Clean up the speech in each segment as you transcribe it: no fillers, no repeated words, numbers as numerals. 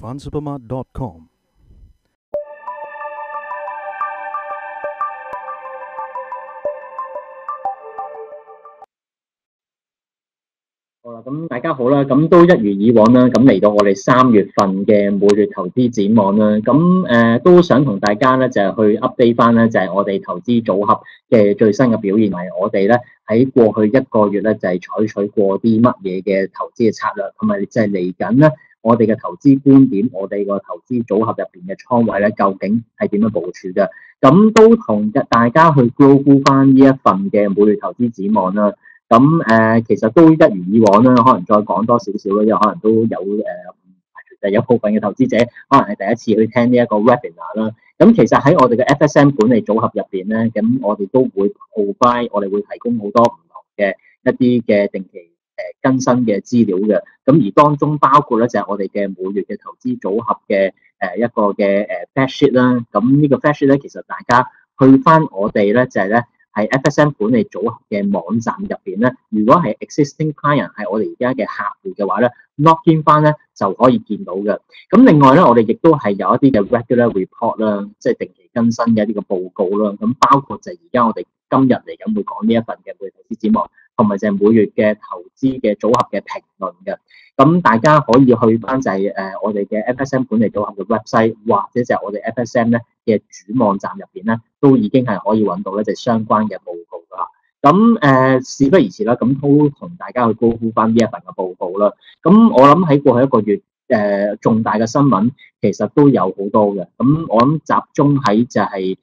FunSupermart.com。 好啦，咁大家好啦，咁都一如以往啦，咁嚟到我哋3月份嘅每月投資展望啦，咁都想同大家咧就係去 update 翻咧，就係我哋投資組合嘅最新嘅表現，係我哋咧喺過去1個月咧就係採取過啲乜嘢嘅投資嘅策略，同埋就係嚟緊咧我哋嘅投資觀點，我哋個投資組合入邊嘅倉位咧究竟係點樣部署嘅？咁都同大家去 go through 翻呢一份嘅每月投資展望啦。咁其實都一如以往啦，可能再講多少少啦，因為可能都有部分嘅投資者可能係第一次去聽呢一個 webinar 啦。咁其實喺我哋嘅 FSM 管理組合入邊咧，咁我哋都會 provide，我哋會提供好多唔同嘅一啲嘅定期更新嘅資料嘅。咁而當中包括咧就係我哋嘅每月嘅投資組合嘅一個嘅fact sheet 啦。咁呢個 fact sheet 咧，其實大家去翻我哋咧就係咧，喺 FSM 管理組合嘅網站入邊咧，如果係 existing client 係我哋而家嘅客戶嘅話咧，log in 翻咧就可以見到嘅。咁另外咧，我哋亦都係有一啲嘅 regular report 啦，即係定期更新嘅一啲嘅報告啦。咁包括就係而家我哋今日嚟緊會講呢一份嘅每月投資展望，同埋就係每月嘅投資嘅組合嘅評論嘅。咁大家可以去翻就係我哋嘅 FSM 管理組合嘅 website， 或者就係我哋 FSM 咧嘅主網站入邊咧，都已經係可以揾到咧就係相關嘅報告噶啦。咁事不宜遲啦，咁都同大家去高呼翻呢一份嘅報告啦。咁我諗喺過去1個月重大嘅新聞其實都有好多嘅。咁我諗集中喺就係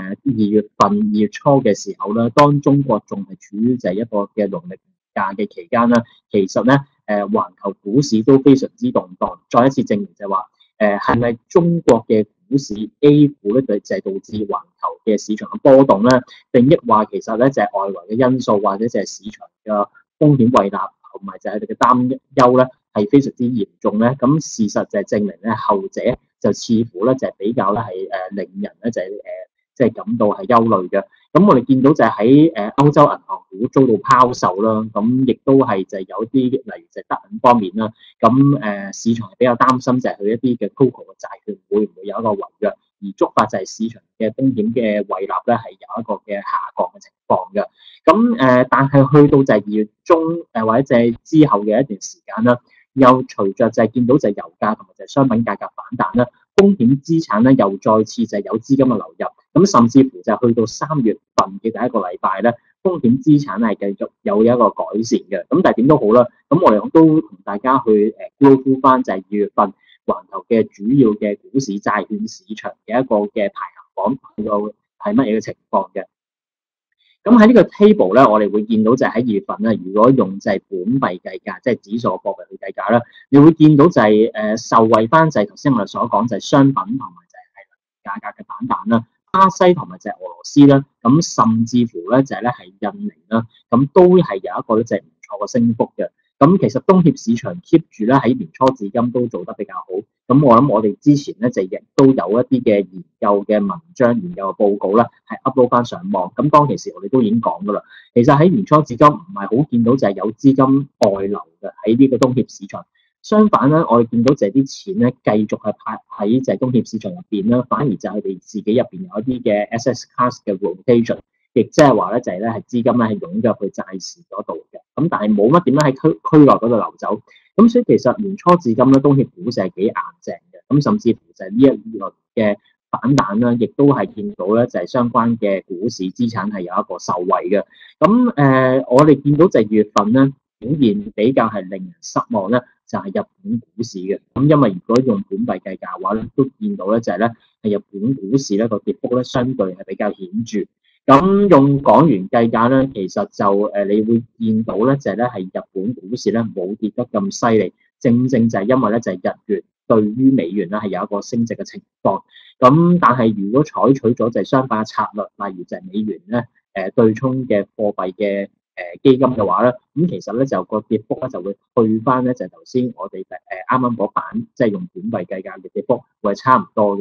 2月初嘅時候啦，當中國仲係處於就係一個嘅農曆假嘅期間啦，其實咧環球股市都非常之動盪，再一次證明就係話係咪中國嘅股市 A 股咧就係導致環球嘅市場嘅波動咧，定抑話其實咧就係外圍嘅因素，或者就係市場嘅風險胃納同埋就係佢哋嘅擔憂咧係非常之嚴重咧。咁事實就係證明咧後者就似乎咧就係比較咧係令人咧就係即係感到係憂慮嘅。咁我哋見到就係喺歐洲銀行股遭到拋售啦，咁亦都係就係有啲例如就係德銀方面啦，咁市場係比較擔心就係佢一啲嘅 CoCo 嘅債券會唔會有一個違約，而觸發就係市場嘅風險嘅胃納咧係有一個嘅下降嘅情況嘅。咁但係去到就係2月中或者就係之後嘅一段時間啦，又隨着就係見到就係油價同埋就係商品價格反彈啦，風險資產咧又再次就係有資金嘅流入，咁甚至乎就係去到3月份嘅第一個禮拜咧，風險資產係繼續有一個改善嘅。咁但係點都好啦，咁我哋都同大家去go through翻就係2月份環球嘅主要嘅股市債券市場嘅一個嘅排行榜去到係乜嘢嘅情況嘅。咁喺呢個 table 咧，我哋會見到就係喺2月份咧，如果用就係本幣計價，即係指數貨幣去計價啦，你會見到就係受惠翻就係頭先我哋所講就係商品同埋就係價格嘅反彈啦，巴西同埋就係俄羅斯啦，咁甚至乎咧就係咧係印尼啦，咁都係有一個咧就係唔錯嘅升幅嘅。咁其實東協市場 keep 住咧喺年初至今都做得比較好。咁我諗我哋之前咧就亦都有一啲嘅研究嘅文章、研究嘅報告咧係 upload 翻上網。咁當其時我哋都已經講噶啦，其實喺年初至今唔係好見到就係有資金外流嘅喺呢個東協市場。相反咧，我哋見到就係啲錢咧繼續係派喺就係東協市場入邊啦，反而就係佢哋自己入邊有一啲嘅 asset class 嘅 rotation。亦即係話咧，就係咧係資金咧係湧入去債市嗰度嘅，咁但係冇乜點樣喺區內嗰度流走，咁所以其實年初至今咧，東協股市係幾硬淨嘅，咁甚至乎就係呢一輪嘅反彈啦，亦都係見到咧就係相關嘅股市資產係有一個受惠嘅。咁我哋見到就係2月份咧表現比較係令人失望咧，就係日本股市嘅。咁因為如果用本幣計價嘅話咧，都見到咧就係咧係日本股市咧個跌幅咧相對係比較顯著。咁用港元計價咧，其實就你會見到咧，就係咧係日本股市咧冇跌得咁犀利，正正就係因為咧就係日元對於美元咧係有一個升值嘅情況。咁但係如果採取咗就係相反嘅策略，例如就係美元咧對沖嘅貨幣嘅基金嘅話咧，咁其實咧就個跌幅咧就會去翻咧就係頭先我哋啱啱嗰版即係用本幣計價嘅跌幅會係差唔多嘅。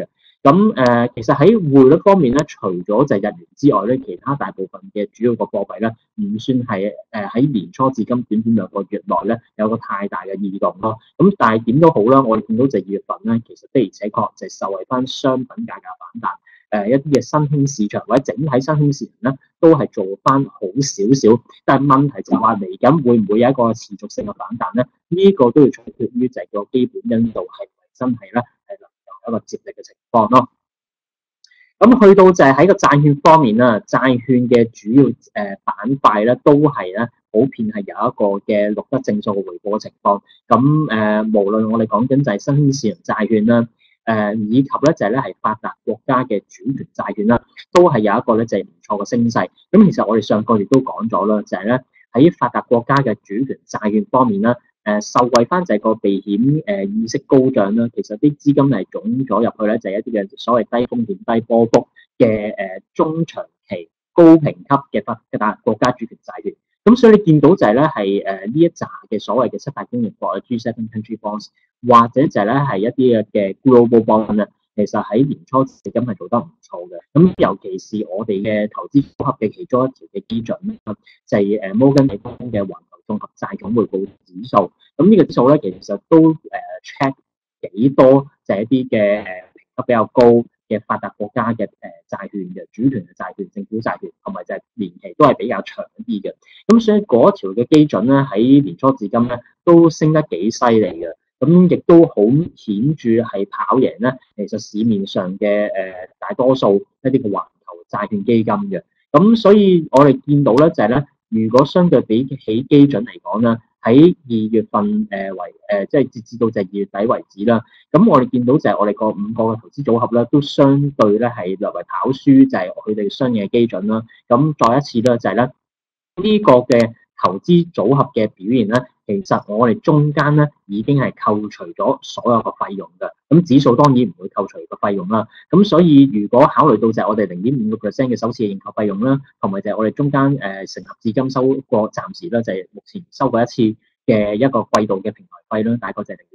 咁其實喺匯率方面咧，除咗就係日元之外咧，其他大部分嘅主要個貨幣咧，唔算係喺年初至今短短兩個月內咧有個太大嘅異動咯。咁但係點都好啦，我哋見到就2月份咧，其實的而且確就係受惠翻商品價格反彈。一啲嘅新興市場或者整體新興市場咧，都係做翻好少少。但係問題就係話嚟緊會唔會有一個持續性嘅反彈咧？呢個都要取決於就係個基本因素係咪真係咧係能夠有一個接力嘅情況咯。咁去到就係喺個債券方面啦，債券嘅主要板塊咧都係咧普遍係有一個嘅錄得正數嘅回報嘅情況。咁無論我哋講緊就係新興市場債券啦，以及咧就係咧係發達國家嘅主權債券啦，都係有一個咧就係唔錯嘅升勢。咁其實我哋上個月都講咗啦，就係咧喺發達國家嘅主權債券方面啦。受惠翻就係個避險意識高漲啦，其實啲資金係湧咗入去咧，就係一啲嘅所謂低風險低波幅嘅中長期高評級嘅發達國家主權債券。咁所以你見到就係咧係呢一紮嘅所謂嘅七大工業國嘅 G7 country bonds，或者就係咧係一啲嘅 global bond 啊，其實喺年初至今係做得唔錯嘅。咁尤其是我哋嘅投資組合嘅其中一條嘅基準咧，就係摩根大通嘅環綜合債券回報指數，咁呢個指數咧，其實都check 幾多，就係一啲嘅評級比較高嘅發達國家嘅債券嘅主權嘅債券、政府債券，同埋就係年期都係比較長啲嘅。咁所以嗰條嘅基準咧，喺年初至今咧都升得幾犀利嘅。咁亦都好顯著係跑贏咧，其實市面上嘅大多數一啲嘅環球債券基金嘅。咁所以我哋見到咧就係咧。如果相對比起基準嚟講啦，喺2月份即係截至到就係2月底為止啦，咁我哋見到就係我哋個5個嘅投資組合咧，都相對咧係略為跑輸就係佢哋相應嘅基準啦。咁再一次咧就係咧呢個嘅投資組合嘅表現咧，其實我哋中間咧已經係扣除咗所有嘅費用嘅，咁指數當然唔會扣除個費用啦。咁所以如果考慮到就係我哋0.5% 嘅首次認購費用啦，同埋就係我哋中間成合至今收過暫時咧就係目前收過一次嘅一個季度嘅平台費啦，大概就係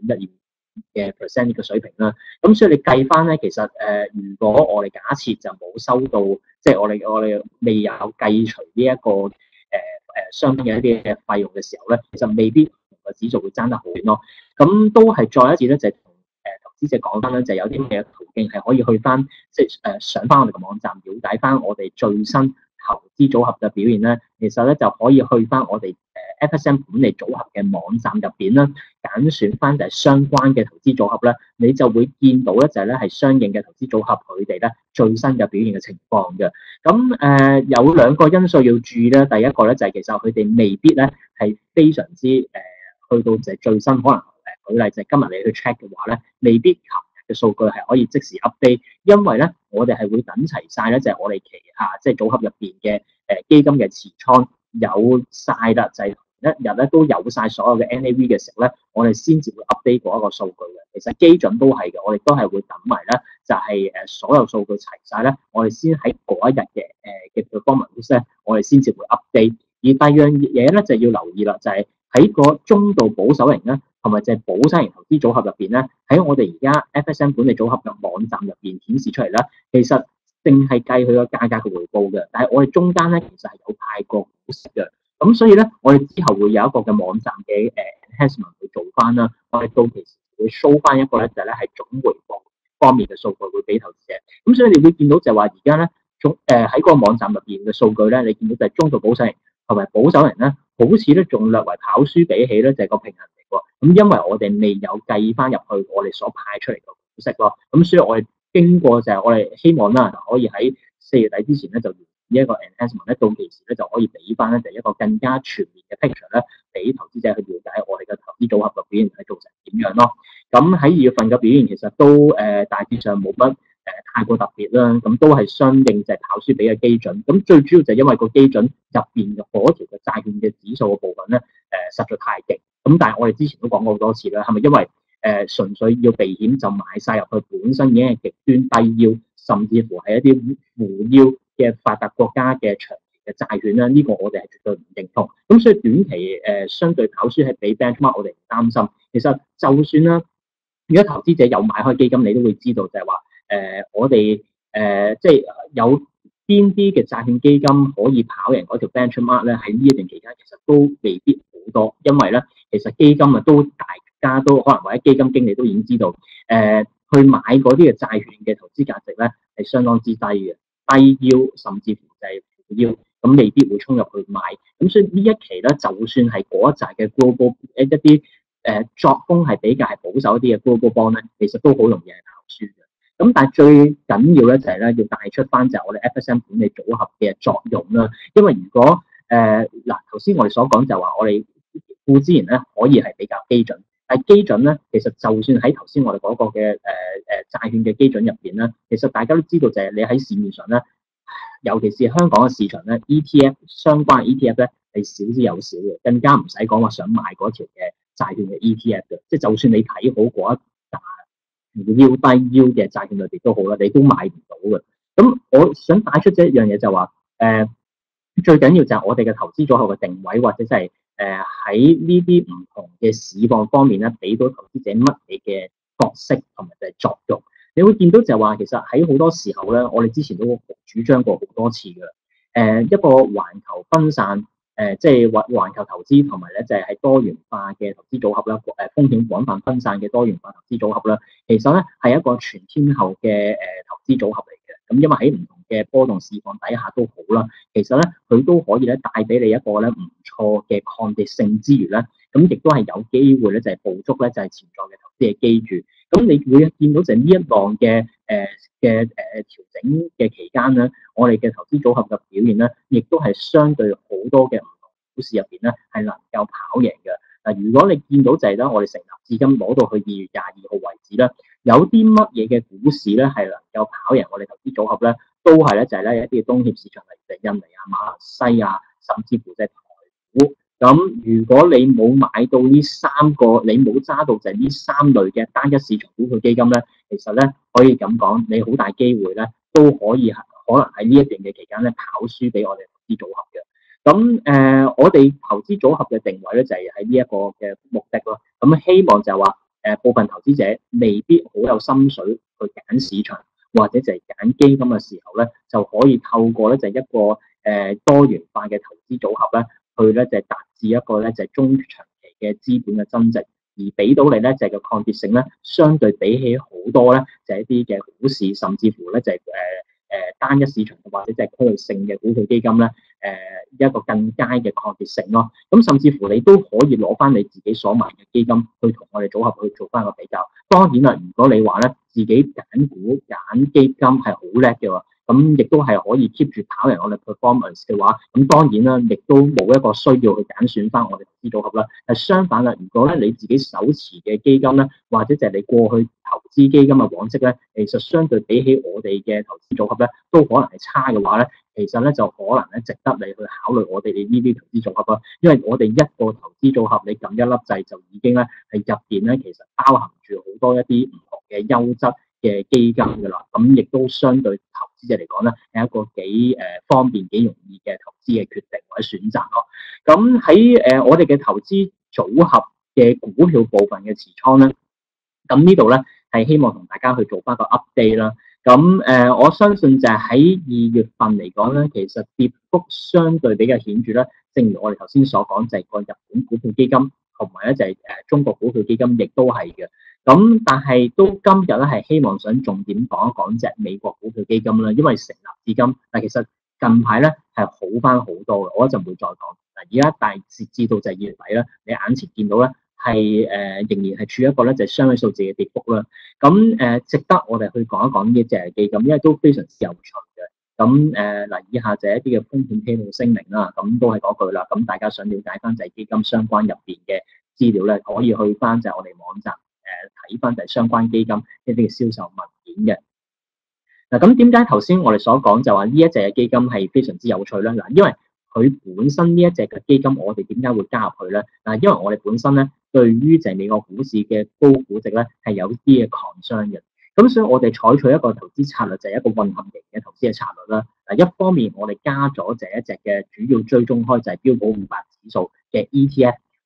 0.12%呢個水平啦。咁所以你計翻咧，其實如果我哋假設就冇收到，即係我哋未有計除呢一個相應嘅一啲嘅費用嘅時候咧，其實未必同個指數會爭得好遠咯。咁都係再一次咧，就係同投資者講翻咧，就係有啲咩途徑係可以去翻，即係上翻我哋個網站，了解翻我哋最新投資組合嘅表現咧。其實咧就可以去翻我哋FSM 管理組合嘅網站入邊啦，揀選翻就係相關嘅投資組合咧，你就會見到咧就係咧係相應嘅投資組合佢哋咧最新嘅表現嘅情況嘅。咁有兩個因素要注意咧，第一個咧就係其實佢哋未必咧係非常之去到就係最新，可能舉例就係今日你去 check 嘅話咧，未必琴日嘅數據係可以即時 update，因為咧我哋係會等齊晒咧，就係我哋旗下即係組合入邊嘅基金嘅持倉有晒啦，就係一日咧都有晒所有嘅 NAV 嘅時候咧，我哋先至會 update 嗰一個數據嘅。其實基準都係嘅，我哋都係會等埋咧，就係所有數據齊晒咧，我哋先喺嗰一日嘅 performance 咧，我哋先至會 update。而第二樣嘢咧就要留意啦，就係喺個中度保守型咧，同埋就係保守型投資組合入邊咧，喺我哋而家 FSM 管理組合嘅網站入邊顯示出嚟啦，其實淨係計佢個價格嘅回報嘅，但係我哋中間咧其實係有派過股息嘅。咁所以咧，我哋之後會有一個嘅網站嘅enhancement 去做翻啦。我哋到期時會 show 翻一個咧，就係咧係總回報方面嘅數據會俾投資者。咁所以你會見到就係話而家咧，喺個網站入邊嘅數據咧，你見到就係中度保守型同埋保守型咧，好似咧仲略為跑輸比起咧就係個平衡嚟喎。咁因為我哋未有計翻入去我哋所派出嚟嘅股息咯。咁所以我哋經過就係我哋希望啦，可以喺4月底之前咧就呢一個 enhancement 咧，到期時咧就可以俾翻咧，就一個更加全面嘅 picture 咧，俾投資者去了解我哋嘅投資組合嘅表現係做成點樣咯。咁喺2月份嘅表現其實都大致上冇乜太過特別啦，咁都係相應就係跑輸比嘅基準。咁最主要就係因為個基準入邊嘅嗰條嘅債券嘅指數嘅部分咧，實在太勁。咁但係我哋之前都講過好多次啦，係咪因為純粹要避險就買晒入去，本身已經係極端低腰，甚至乎係一啲護腰嘅發達國家嘅長期嘅債券啦？呢個我哋係絕對唔認同。咁所以短期相對跑輸係比 benchmark 我哋唔擔心。其實就算啦，如果投資者有買開基金，你都會知道就係話我哋即係有邊啲嘅債券基金可以跑贏嗰條 benchmark 咧？喺呢一段期間其實都未必好多，因為咧其實基金啊都大家都可能或者基金經理都已經知道，去買嗰啲嘅債券嘅投資價值咧係相當之低嘅，低腰甚至乎就係負腰，咁未必會衝入去買。咁所以呢一期咧，就算係嗰一紮嘅 global 一啲作風係比較係保守一啲嘅 global bond 咧，其實都好容易係跑輸嘅。咁但係最緊要咧就係咧要帶出翻就係我哋 FSM 管理組合嘅作用啦。因為如果頭先我哋所講就話我哋固之然咧可以係比較基準，但係基準咧其實就算喺頭先我哋嗰個嘅債券嘅基準入邊咧，其實大家都知道就係你喺市面上咧，尤其是香港嘅市場咧 ，ETF 相關嘅 ETF 咧係少之又少嘅，更加唔使講話想買嗰條嘅債券嘅 ETF 嘅，即係就算你睇好嗰一腰低腰嘅債券裏邊都好啦，你都買唔到嘅。咁我想帶出一樣嘢就話，最緊要就係我哋嘅投資組合嘅定位，或者即係喺呢啲唔同嘅市況方面咧，俾到投資者乜嘢嘅角色同埋就係作用。你會見到就係話，其實喺好多時候咧，我哋之前都主張過好多次嘅。一個環球分散，即係環球投資同埋咧就係多元化嘅投資組合啦，風險廣泛分散嘅多元化投資組合啦，其實咧係一個全天候嘅投資組合嚟嘅。咁因為喺唔同嘅波動市況底下都好啦，其實咧佢都可以咧帶俾你一個咧唔錯嘅抗跌性之餘咧，咁亦都係有機會咧就係捕捉咧就係潛在嘅投資嘅機遇。咁你會見到就係呢一浪嘅調整嘅期間咧，我哋嘅投資組合嘅表現咧，亦都係相對好多嘅唔同股市入邊咧係能夠跑贏嘅。嗱，如果你見到就係咧，我哋成立至今攞到去2月22號為止咧，有啲乜嘢嘅股市咧係能夠跑贏我哋投資組合咧，都係咧就係咧一啲東協市場，例如印尼啊、馬來西亞，甚至乎就係台股。咁如果你冇買到呢三個，你冇揸到就係呢三類嘅單一市場股票基金咧，其實咧可以咁講，你好大機會咧都可以可能喺呢一段嘅期間咧跑輸俾我哋投資組合嘅。咁我哋投資組合嘅定位咧就係喺呢一個嘅目的咯。咁希望就係話部分投資者未必好有心水去揀市場，或者就係揀基金嘅時候咧，就可以透過咧就係一個多元化嘅投資組合咧。去咧就係達至一個咧就係中長期嘅資本嘅增值，而俾到你咧就係個抗跌性咧，相對比起好多咧就係一啲嘅股市，甚至乎咧就係單一市場或者即係區域性嘅股票基金咧，一個更佳嘅抗跌性咯。咁甚至乎你都可以攞翻你自己所買嘅基金去同我哋組合去做翻個比較。當然啦，如果你話咧自己揀股揀基金係好叻嘅喎。咁亦都係可以 keep 住跑贏我哋 performance 嘅話，咁當然啦，亦都冇一個需要去揀選翻我哋投資組合啦。但相反啦，如果咧你自己手持嘅基金咧，或者就係你過去投資基金嘅往績咧，其實相對比起我哋嘅投資組合咧，都可能係差嘅話咧，其實咧就可能咧值得你去考慮我哋呢啲投資組合啦。因為我哋一個投資組合，你撳一粒掣就已經咧係入邊咧，其實包含住好多一啲唔同嘅優質嘅基金㗎啦，咁亦都相對投資者嚟講咧，係一個幾方便、幾容易嘅投資嘅決定或者選擇咯。咁喺我哋嘅投資組合嘅股票部分嘅持倉咧，咁呢度咧係希望同大家去做翻個 update 啦。咁我相信就係喺2月份嚟講咧，其實跌幅相對比較顯著啦。正如我哋頭先所講，就係個日本股票基金同埋咧就係中國股票基金，亦都係嘅。咁但係都今日咧係希望想重點講一講隻美國股票基金啦，因為成立至今，但其實近排咧係好翻好多嘅，我一陣會再講。嗱，而家大致至到就係2月底啦，你眼前見到咧係仍然係處於一個咧就係雙位數字嘅跌幅啦。咁值得我哋去講一講呢隻基金，因為都非常之有趣嘅。咁嗱，以下就係一啲嘅風險披露聲明啦。咁都係嗰句啦。咁大家想了解翻就係基金相關入邊嘅資料咧，可以去翻就係我哋網站。睇翻就係相關基金一啲嘅銷售文件嘅。嗱，咁點解頭先我哋所講就話呢一隻嘅基金係非常之有趣咧？嗱，因為佢本身呢一隻嘅基金，我哋點解會加入去咧？嗱，因為我哋本身咧對於就係美國股市嘅高估值咧係有啲嘅 concern嘅。咁所以我哋採取一個投資策略就係一個混合型嘅投資嘅策略啦。嗱，一方面我哋加咗就一隻嘅主要追蹤開就係標普500指數嘅 ETF。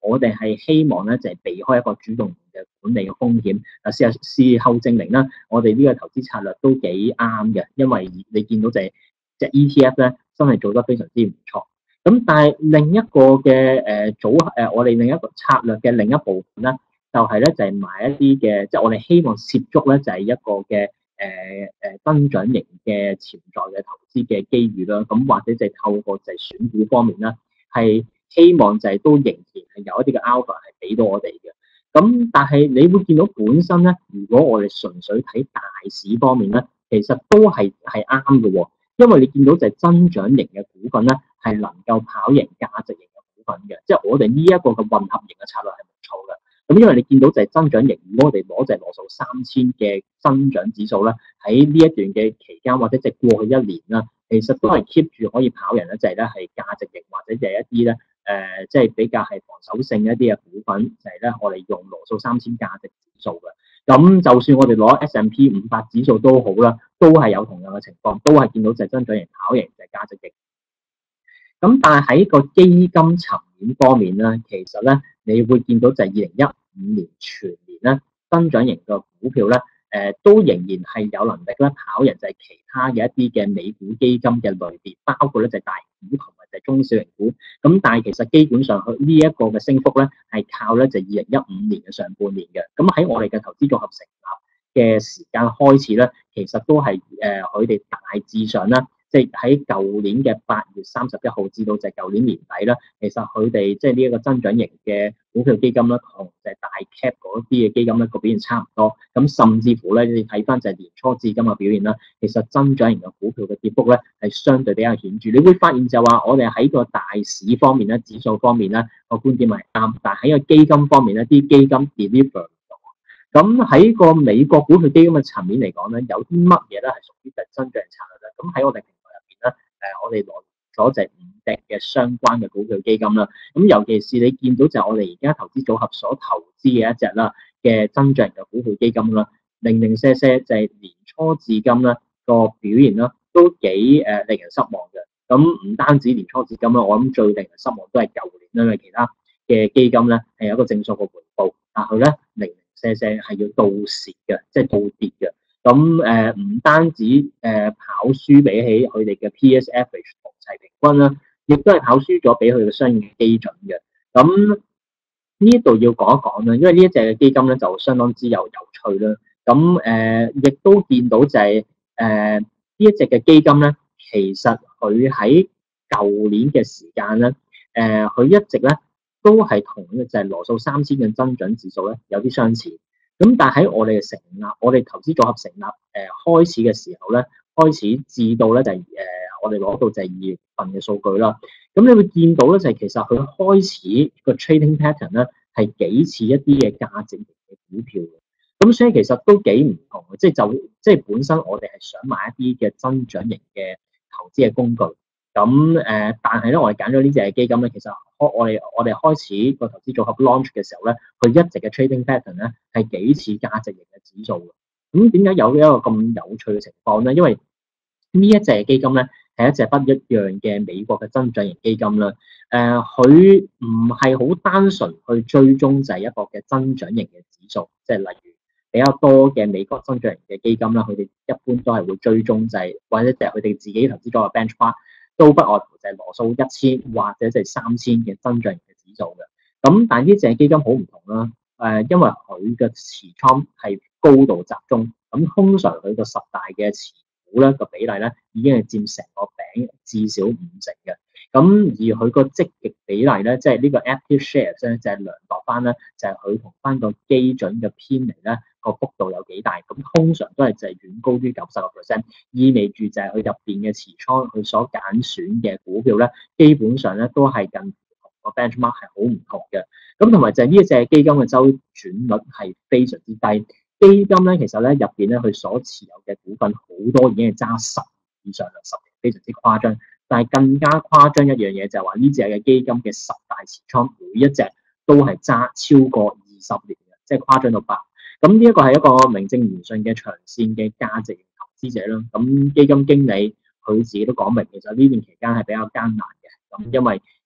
我哋係希望咧就係避開一個主動嘅管理嘅風險。事後證明啦，我哋呢個投資策略都幾啱嘅，因為你見到就係隻 ETF 咧真係做得非常之唔錯。咁但係另一個嘅組合我哋另一個策略嘅另一部分咧，就係咧就係買一啲嘅，即係我哋希望涉足咧就係一個嘅增長型嘅潛在嘅投資嘅機遇啦。咁或者就係透過就係選股方面啦，係希望就係都仍然係有一啲嘅 alpha 係俾到我哋嘅。咁但係你會見到本身咧，如果我哋純粹睇大市方面咧，其實都係啱嘅喎。因為你見到就係增長型嘅股份咧，係能夠跑贏價值型嘅股份嘅，即係我哋呢一個嘅混合型嘅策略係唔錯嘅。咁因為你見到就係增長型，如果我哋攞就係羅素3000嘅增長指數啦，喺呢一段嘅期間或者即係過去一年啦，其實都係 keep 住可以跑贏咧，就係咧係價值型或者就係一啲咧即係比較係防守性一啲嘅股份，就係咧我哋用羅素3000價值指數嘅。咁就算我哋攞 S&P 500指數都好啦，都係有同樣嘅情況，都係見到就係增長型跑贏就係價值型。咁但係喺個基金層面方面咧，其實咧你會見到就係2015年全年咧增長型嘅股票咧，都仍然係有能力咧跑贏就係其他嘅一啲嘅美股基金嘅類別，包括咧就係大股同埋就係中小型股。咁但係其實基本上佢呢一個嘅升幅咧係靠咧就係2015年嘅上半年嘅。咁喺我哋嘅投資組合成立嘅時間開始咧，其實都係佢哋大致上啦。即係喺舊年嘅8月31號至到就係舊年年底啦，其實佢哋即係呢一個增長型嘅股票基金啦，同就係大 cap 嗰啲嘅基金咧個表現差唔多。咁甚至乎咧，你睇翻就係年初至今嘅表現啦，其實增長型嘅股票嘅跌幅咧係相對比較顯著。你會發現就話我哋喺個大市方面咧、指數方面咧個觀點係啱，但係喺個基金方面咧，啲基金 deliver 唔到。咁喺個美國股票基金嘅層面嚟講咧，有啲乜嘢咧係屬於就增長型策略咧？咁喺我哋我哋攞咗就係5隻嘅相關嘅股票基金啦。咁尤其是你見到就係我哋而家投資組合所投資嘅一隻啦嘅增長型嘅股票基金啦，零零舍舍就係年初至今啦個表現啦，都幾令人失望嘅。咁唔單止年初至今啦，我諗最令人失望都係舊年啦，因為其他嘅基金咧係有一個正數嘅回報，但佢咧零零舍舍係要倒蝕嘅，即係倒跌嘅。咁唔單止跑輸比起佢哋嘅 PS average 同齊平均啦，亦都係跑輸咗比佢嘅相應基準嘅。咁呢度要講一講啦，因為呢一隻嘅基金咧就相當之有趣啦。咁亦都見到就係呢一隻嘅基金咧，其實佢喺舊年嘅時間咧，佢一直咧都係同就係羅素3000嘅增長指數咧有啲相似。咁但係喺我哋嘅成立，我哋投資組合成立開始嘅時候咧，開始至到咧就係我哋攞到就係2月份嘅數據啦。咁你會見到咧就係其實佢開始個 trading pattern 咧係幾似一啲嘅價值型嘅股票嘅。咁所以其實都幾唔同嘅，即係本身我哋係想買一啲嘅增長型嘅投資嘅工具。咁但係咧，我哋揀咗呢隻基金咧，其實我哋開始個投資組合 launch 嘅時候咧，佢一直嘅 trading pattern 咧係幾似價值型嘅指數嘅。咁點解有一個咁有趣嘅情況咧？因為呢一隻基金咧係一隻不一樣嘅美國嘅增長型基金啦。佢唔係好單純去追蹤就係一個嘅增長型嘅指數，即係例如比較多嘅美國增長型嘅基金啦，佢哋一般都係會追蹤就係或者就係佢哋自己投資咗個 benchmark。都不外乎就係羅素1000或者就係3000嘅增長型嘅指數嘅。咁但係呢隻基金好唔同啦。因為佢嘅持倉係高度集中，咁通常佢個10大嘅持股咧個比例咧已經係佔成個餅至少50%嘅。咁而佢個積極比例咧，即係呢個 active shares 咧，就係量度翻咧，就係佢同翻個基準嘅偏離咧個幅度有幾大。咁通常都係就係遠高於90%，意味住就係佢入邊嘅持倉，佢所揀選嘅股票咧，基本上咧都係近乎個 benchmark 係好唔同嘅。咁同埋就係呢一隻基金嘅周轉率係非常之低。基金咧其實咧入邊咧佢所持有嘅股份好多已經係揸10以上啦，10年非常之誇張。但係更加誇張一樣嘢就係話呢隻嘅基金嘅10大持倉每一隻都係揸超過20年嘅，即係誇張到爆。咁呢一個係一個名正言順嘅長線嘅價值型投資者啦。咁基金經理佢自己都講明，其實呢段期間係比較艱難嘅。咁因為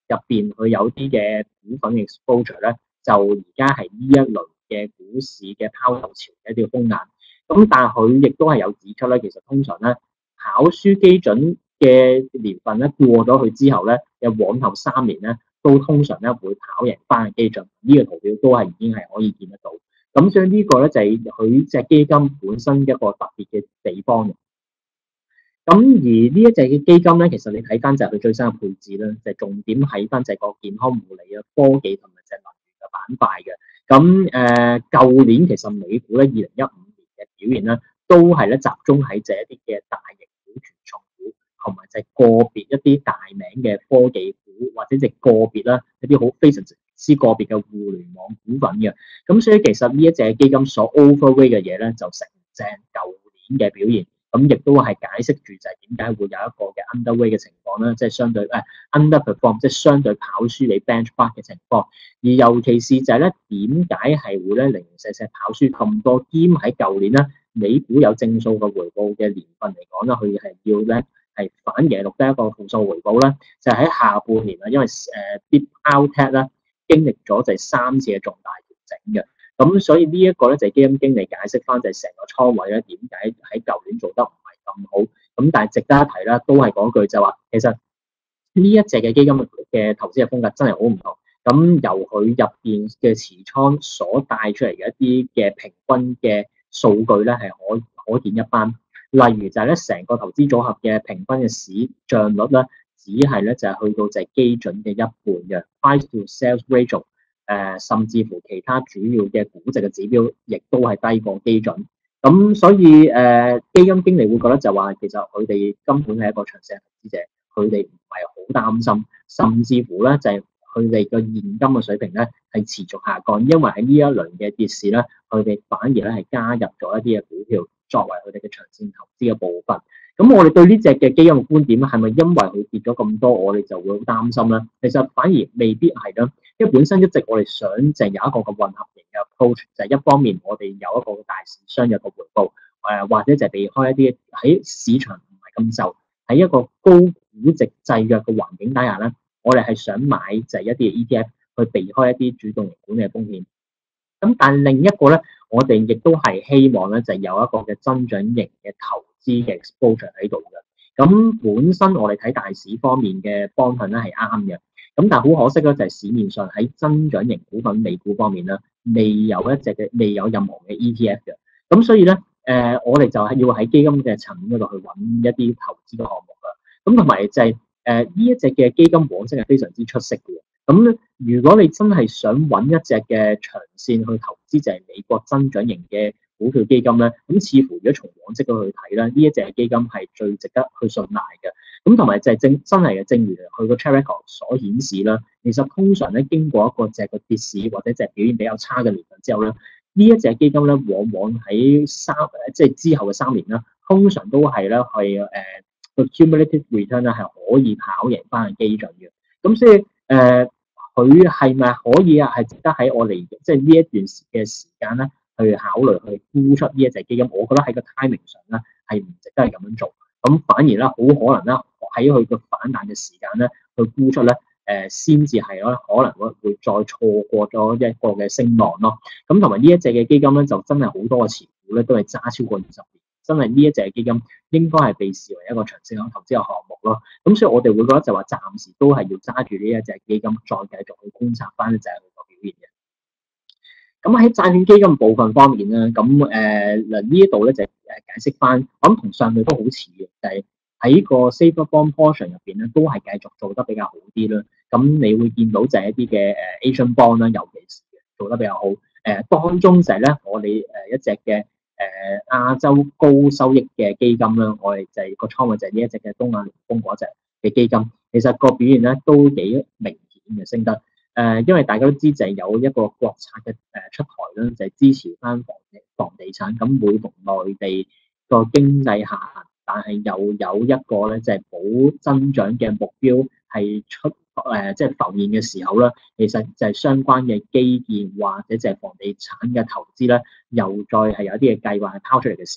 入邊佢有啲嘅股份 exposure 咧，就而家係呢一輪嘅股市嘅拋售潮嘅一啲風眼。咁但係佢亦都係有指出咧，其實通常咧考書基準嘅年份咧過咗去之後咧，有往後3年咧都通常咧會跑贏翻嘅基準。呢個圖表都係已經係可以見得到。咁所以呢個咧就係佢隻基金本身一個特別嘅地方。咁而呢一隻嘅基金咧，其實你睇翻就係佢最新嘅配置啦，就係重點喺翻就係個健康護理啊、科技同埋就係能源嘅板塊嘅。咁舊年其實美股咧2015年嘅表現咧，都係咧集中喺這一啲嘅大型股權重股，同埋就係個別一啲大名嘅科技股，或者就個別啦一啲好非常之個別嘅互聯網股份嘅。咁所以其實呢一隻基金所 overweight 嘅嘢咧，就成正舊年嘅表現。咁亦都係解釋住就係點解會有一個嘅 underweight 嘅情況啦，即係相對underperform，即係相對跑輸你 benchmark 嘅情況。而尤其是就係咧，點解係會咧零零舍舍跑輸咁多，兼喺舊年咧美股有正數嘅回報嘅年份嚟講啦，佢係要咧係反而錄得一個負數回報啦，就係喺下半年啦，因為啲 Out 咧經歷咗就係3次嘅重大調整嘅。咁所以呢一個咧就係基金經理解釋翻就係成個倉位咧點解喺舊年做得唔係咁好，咁但係值得一提啦，都係嗰句就話其實呢一隻嘅基金嘅投資嘅風格真係好唔同。咁由佢入邊嘅持倉所帶出嚟嘅一啲嘅平均嘅數據咧係可見一斑。例如就係咧成個投資組合嘅平均嘅市賬率咧，只係咧就係去到就係基準嘅一半嘅 price to sales ratio。甚至乎其他主要嘅估值嘅指標，亦都係低過基準。咁所以基金經理會覺得就話，其實佢哋根本係一個長線投資者，佢哋唔係好擔心，甚至乎咧就係佢哋嘅現金嘅水平咧係持續下降，因為喺呢一輪嘅跌市咧，佢哋反而咧係加入咗一啲嘅股票作為佢哋嘅長線投資嘅部分。咁我哋對呢隻嘅基金嘅觀點咧，係咪因為佢跌咗咁多，我哋就會好擔心咧？其實反而未必係啦。因為本身一直我哋想就係有一個嘅混合型嘅 approach，就係一方面我哋有一個大市相約嘅回報，或者就係避開一啲喺市場唔係咁受，喺一個高估值制約嘅環境底下咧，我哋係想買就係一啲 ETF 去避開一啲主動型管理嘅風險。咁但係另一個咧，我哋亦都係希望咧就係有一個嘅增長型嘅投資嘅 exposure 喺度嘅。咁本身我哋睇大市方面嘅方向咧係啱嘅。咁但係好可惜咧，就係市面上喺增長型股份美股方面咧，未有任何嘅 ETF 嘅。咁所以咧，我哋就係要喺基金嘅層面嗰度去揾一啲投資嘅項目啦。咁同埋就係呢一隻嘅基金往績係非常之出色嘅。咁如果你真係想揾一隻嘅長線去投資，就係美國增長型嘅股票基金咧，咁似乎如果從往績嗰度去睇咧，呢一隻基金係最值得去信賴嘅。咁同埋就係真係嘅，正如佢個 track record 所顯示啦，其實通常咧經過一個隻個跌市或者隻表現比較差嘅年份之後咧，呢一隻基金咧往往喺即係之後嘅3年啦，通常都係咧係個 cumulative return 咧係可以跑贏翻嘅基準嘅。咁所以佢係咪可以係值得喺我哋即係呢一段嘅時間咧去考慮去沽出呢一隻基金？我覺得喺個 timing 上咧係唔值得係咁樣做。咁反而咧，好可能咧喺佢個反彈嘅時間咧，去沽出咧，先至係咧可能會再錯過咗一個嘅升浪咯。咁同埋呢一隻嘅基金咧，就真係好多嘅持股咧，都係揸超過20年。真係呢一隻嘅基金應該係被視為一個長線投資嘅項目咯。咁所以我哋會覺得就話暫時都係要揸住呢一隻基金，再繼續去觀察翻就係佢個表現嘅。咁喺債券基金部分方面咧，咁嗱呢一度咧就解釋翻，我諗同上面都好似嘅，就係喺個 safer bond portion 入邊咧，都係繼續做得比較好啲啦。咁你會見到就係一啲嘅Asian bond 啦，尤其是做得比較好。當中就係咧，我哋一隻嘅亞洲高收益嘅基金啦，我哋就係個倉位就係呢一隻嘅東亞聯豐嗰隻嘅基金，其實個表現咧都幾明顯嘅升得。因為大家都知就係有一個國策嘅出台啦，就係支持翻房地產。咁每逢內地個經濟下行，但係又有一個咧就係保增長嘅目標係即係浮現嘅時候咧，其實就係相關嘅基建或者就係房地產嘅投資咧，又再係有一啲嘅計劃係拋出嚟嘅時候咧，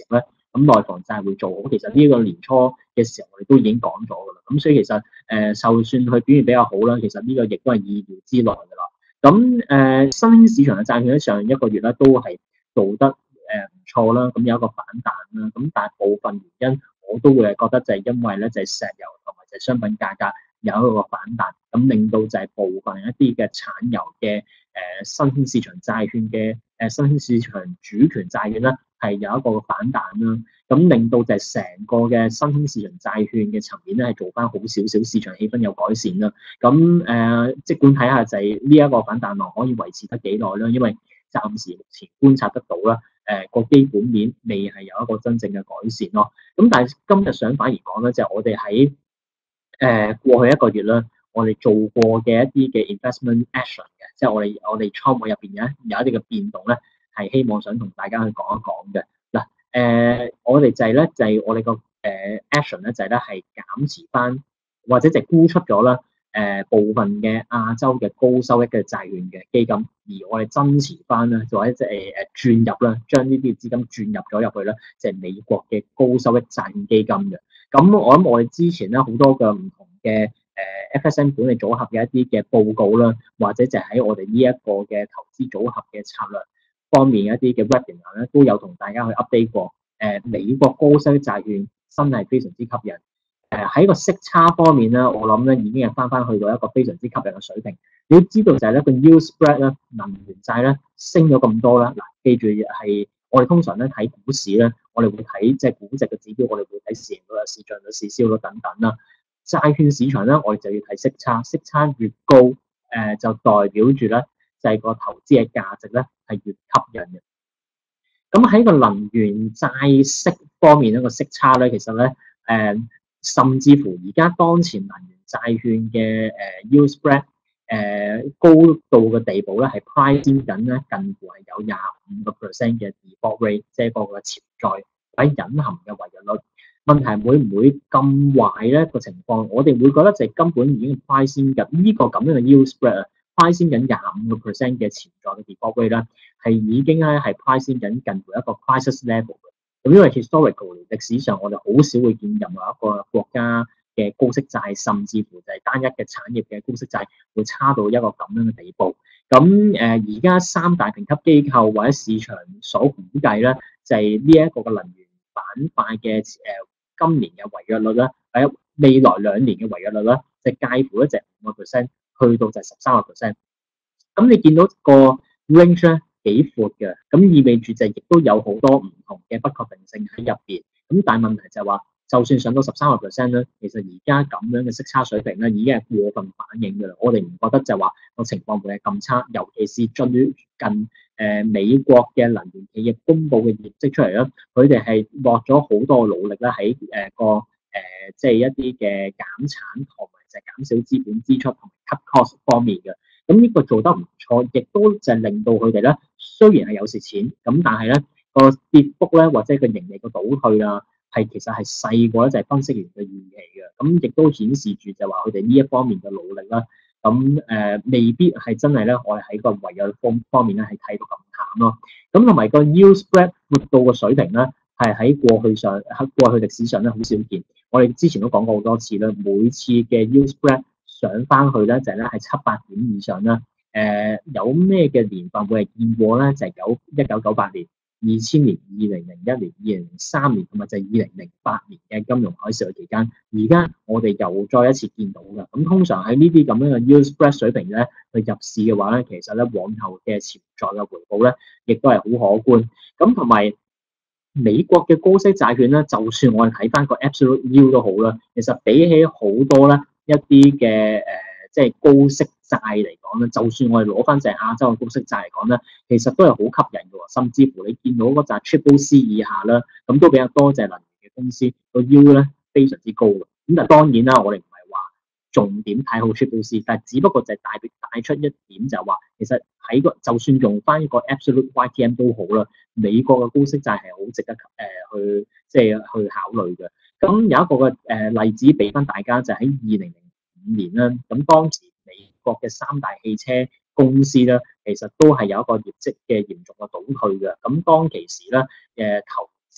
咁內房債會做好。其實呢個年初嘅時候我哋都已經講咗㗎啦。咁所以其實就算佢表現比較好啦，其實呢個亦都係意料之內㗎啦。咁新興市場嘅債券喺上一個月咧都係做得唔錯啦，咁有一個反彈啦。咁但係部分原因我都會係覺得就係因為咧就係石油同埋就係商品價格有一個反彈，咁令到就係部分一啲嘅產油嘅新興市場債券嘅新興市場主權債券咧係有一個反彈啦。咁令到就係成個嘅新興市場債券嘅層面咧係做翻好少少，市場氣氛有改善啦。咁即管睇下就係呢一個反彈浪可以維持得幾耐啦，因為暫時目前觀察得到啦，個基本面未係有一個真正嘅改善咯。咁但係今日想反而講咧，就係我哋喺過去一個月啦，我哋做過嘅一啲嘅 investment action 嘅，即係我哋倉位入邊有一啲嘅變動咧，係希望想同大家去講一講嘅。嗱，我哋就係咧，就係我哋個action 咧，就係咧係減持翻或者就沽出咗啦。部分嘅亞洲嘅高收益嘅債券嘅基金，而我哋增持翻啦，或者即係轉入啦，將呢啲資金轉入咗入去啦，即係美國嘅高收益債券基金嘅。咁我諗我哋之前咧好多嘅唔同嘅FSM 管理組合嘅一啲嘅報告啦，或者就喺我哋呢一個嘅投資組合嘅策略方面一啲嘅 webinar 咧，都有同大家去 update 過。美國高收益債券真係非常之吸引。喺個息差方面咧，我諗咧已經係翻去到一個非常之吸引嘅水平。你要知道就係咧個 yield spread 咧，能源債咧升咗咁多啦。嗱，記住係我哋通常咧睇股市咧，我哋會睇即係估值嘅指標，我哋會睇市盈率、市賬率、市銷率等等啦。債券市場咧，我哋就要睇息差，息差越高，就代表住咧就係個投資嘅價值咧係越吸引嘅。咁喺個能源債息方面咧，個息差咧其實咧甚至乎而家當前能源債券嘅yield spread 高度嘅地步咧，係 pricing 緊咧近乎係有25% 嘅 default rate， 即係個潛在或者隱含嘅違約率。問題會唔會咁壞咧個情況？我哋會覺得就係根本已經 pricing 緊呢個咁樣嘅 yield spread 啊，pricing 緊25% 嘅潛在嘅 default rate 咧，係已經咧係 pricing 緊近乎一個 crisis level 嘅。咁因為 historically 歷史上我哋好少會見任何一個國家嘅高息債，甚至乎就係單一嘅產業嘅高息債會差到一個咁樣嘅地步。咁而家三大評級機構或者市場所估計咧，就係呢一個嘅能源板塊嘅今年嘅違約率咧，喺未來2年嘅違約率咧，就介乎一隻5% 去到就係13%。咁你見到個 range 咧幾闊嘅，咁意味住就亦都有好多唔同嘅不確定性喺入邊。咁但係問題就係話，就算上到13%咧，其實而家咁樣嘅息差水平咧，已經係過分反映㗎啦。我哋唔覺得就係話個情況會係咁差，尤其是近美國嘅能源企業公佈嘅業績出嚟啦，佢哋係落咗好多努力啦，喺即係一啲嘅減產同埋就係減少資本支出同埋 cut cost 方面嘅。咁呢個做得唔錯，亦都就係令到佢哋咧，雖然係有蝕錢，咁但係咧個跌幅咧或者個盈利個倒退啊，係其實係細過咧就係分析員嘅預期嘅。咁亦都顯示住就話佢哋呢一方面嘅努力啦。咁未必係真係咧，我哋喺個違約方面咧係睇到咁淡咯。咁同埋個 yield spread 闊到嘅水平咧，係喺過去歷史上咧好少見。我哋之前都講過好多次啦，每次嘅 yield spread 上翻去咧就係咧係700點以上啦。有咩嘅年份會係見過咧？就係1998年、2000年、2001年、2003年同埋就係2008年嘅金融海嘯嘅期間。而家我哋又再一次見到㗎。咁通常喺呢啲咁樣嘅 yield spread 水平咧去入市嘅話咧，其實咧往後嘅潛在嘅回報咧，亦都係好可觀。咁同埋美國嘅高息債券咧，就算我哋睇翻個 absolute yield 都好啦，其實比起好多咧一啲嘅即係高息債嚟講咧，就算我哋攞翻隻亞洲嘅高息債嚟講咧，其實都係好吸引嘅喎。甚至乎你見到嗰隻 Triple C 以下啦，咁都比較多隻能源嘅公司個 yield 咧非常之高嘅。咁但係當然啦，我哋唔係話重點睇好 Triple C， 但係只不過就係帶出一點就係話，其實喺個就算用翻一個 absolute YTM 都好啦，美國嘅高息債係好值得去即係去考慮嘅。咁有一個嘅例子俾翻大家，就喺2005年啦。咁當時美國嘅三大汽車公司咧，其實都係有一個業績嘅嚴重嘅倒退嘅。咁當其時咧，投資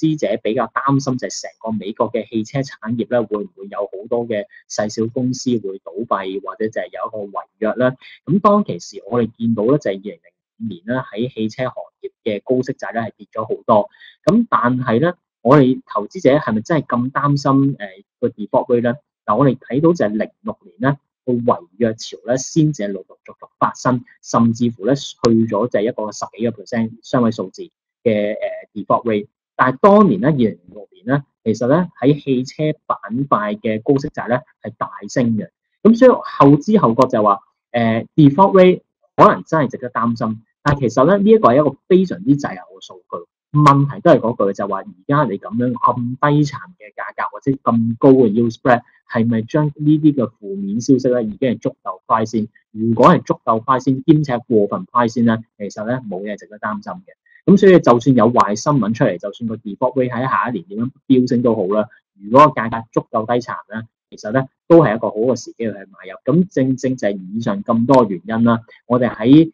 資者比較擔心就係成個美國嘅汽車產業咧，會唔會有好多嘅細小公司會倒閉，或者就係有一個違約咧？咁當其時我哋見到咧，就係2005年咧，喺汽車行業嘅高息債咧係跌咗好多。咁但係咧，我哋投資者係咪真係咁擔心個 default rate 咧？嗱，我哋睇到就係06年咧，個違約潮咧先至係陸陸續續發生，甚至乎咧去咗就係一個10幾個 percent 雙位數字嘅default rate。但係當年咧2006年咧，其實咧喺汽車板塊嘅高息債咧係大升嘅。咁所以後知後覺就係話default rate 可能真係值得擔心，但係其實咧呢一個係一個非常之滯後嘅數據。問題都係嗰句就係話，而家你咁樣咁低殘嘅價格或者咁高嘅 yield spread，係咪將呢啲嘅負面消息咧已經係足夠 price 先？如果係足夠 price 先，兼且過分 price 先咧，其實咧冇嘢值得擔心嘅。咁所以就算有壞新聞出嚟，就算個 default rate 喺下一年點樣飆升都好啦，如果個價格足夠低殘咧，其實咧都係一個好嘅時機去買入。咁正正就係以上咁多原因啦，我哋喺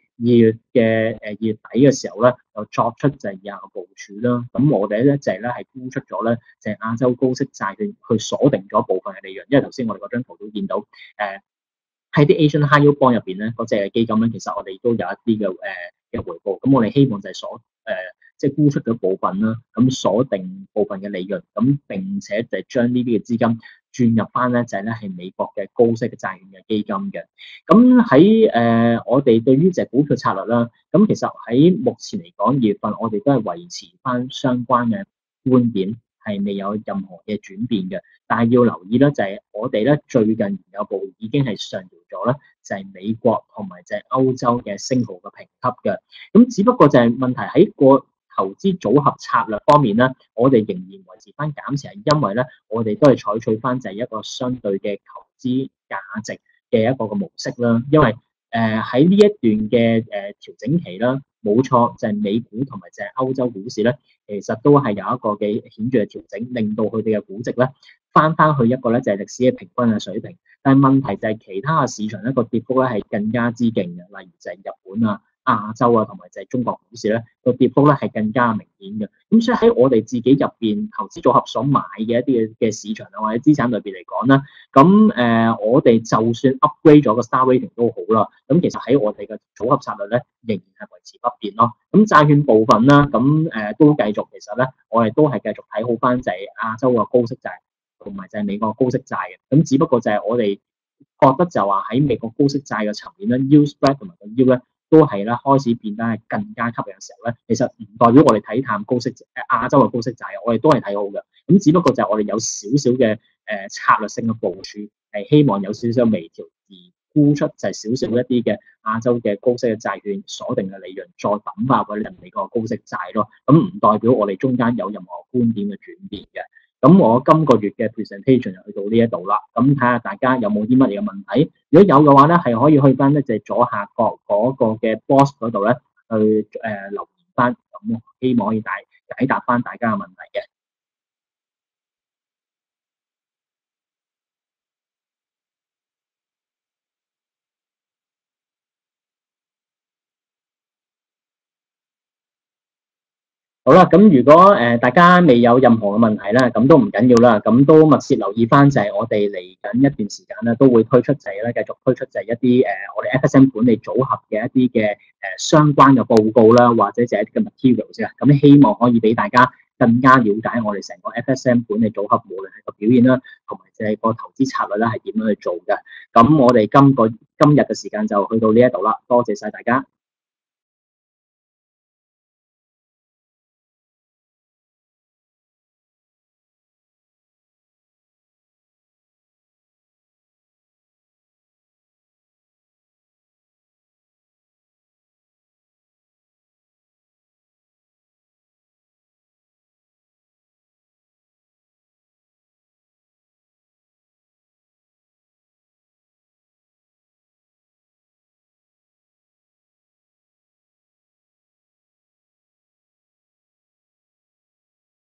2月底嘅時候咧，就作出就係以下部署啦。咁我哋咧就係咧係沽出咗咧，就係亞洲高息債券去鎖定咗部分嘅利潤。因為頭先我哋嗰張圖都見到，喺啲 Asian High Yield Bond 入邊咧，嗰隻基金咧，其實我哋都有一啲嘅回報。咁我哋希望就係即係沽出咗部分啦，咁鎖定部分嘅利潤，咁並且就係將呢啲嘅資金轉入翻咧，就係咧係美國嘅高息嘅債券嘅基金嘅。咁喺我哋對於隻股票策略啦，咁其實喺目前嚟講，2月份我哋都係維持翻相關嘅觀點，係未有任何嘅轉變嘅。但係要留意咧，就係我哋咧最近研究部已經係上調咗咧，就係美國同埋就係歐洲嘅星號嘅評級嘅。咁只不過就係問題喺個投資組合策略方面咧，我哋仍然維持翻減持，係因為咧我哋都係採取翻就係一個相對嘅投資價值嘅一個嘅模式啦。因為喺呢一段嘅調整期啦，冇錯就係美股同埋就係歐洲股市咧，其實都係有一個嘅顯著嘅調整，令到佢哋嘅估值咧翻去一個咧就係歷史嘅平均嘅水平。但係問題就係其他嘅市場一個跌幅咧係更加之勁嘅，例如就係日本啊、亞洲啊同埋就係中國股市咧個跌幅咧係更加明顯嘅。咁所以喺我哋自己入邊投資組合所買嘅一啲嘅市場啊或者資產類別嚟講啦，咁我哋就算 upgrade 咗個 star rating 都好啦，咁其實喺我哋嘅組合策略咧仍然係維持不變咯。咁債券部分啦，咁都繼續其實咧我哋都係繼續睇好翻就係亞洲嘅高息債同埋就係美國高息債嘅。咁只不過就係我哋覺得就話喺美國高息債嘅層面咧 yield spread 同埋個 yield 咧都係咧開始變得係更加吸引嘅時候咧，其實唔代表我哋睇淡高息亞洲嘅高息債，我哋都係睇好嘅。咁只不過就係我哋有少少嘅策略性嘅部署，係希望有少少微調而沽出就係少少一啲嘅亞洲嘅高息嘅債券鎖定嘅利潤，再抌翻去美國高息債咯。咁唔代表我哋中間有任何觀點嘅轉變嘅。咁我今個月嘅 presentation 就去到呢一度啦，咁睇下大家有冇啲乜嘢問題，如果有嘅話咧，係可以去翻咧就係左下角嗰個嘅 box 嗰度咧去留言翻，咁希望可以解答翻大家嘅問題嘅。好啦，咁如果大家未有任何嘅問題咧，咁都唔緊要啦，咁都密切留意翻就係我哋嚟緊一段時間咧，都會推出就係咧繼續推出就係一啲我哋 FSM 管理組合嘅一啲嘅相關嘅報告啦，或者就係一啲嘅 materials 啊，咁希望可以俾大家更加了解我哋成個 FSM 管理組合，無論係個表現啦，同埋就係個投資策略咧係點樣去做嘅。咁我哋今日嘅時間就去到呢一度啦，多謝晒大家。